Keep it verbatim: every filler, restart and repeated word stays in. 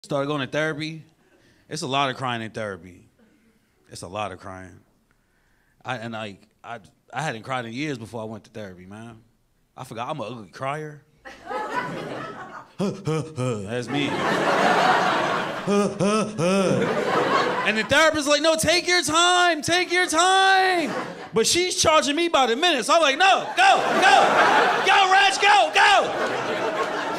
Started going to therapy. It's a lot of crying in therapy. It's a lot of crying. I and like I I hadn't cried in years before I went to therapy, man. I forgot I'm an ugly crier. That's me. And the therapist's like, no, take your time, take your time. But she's charging me by the minute, so I'm like, no, go, go, go, Reg, go, go.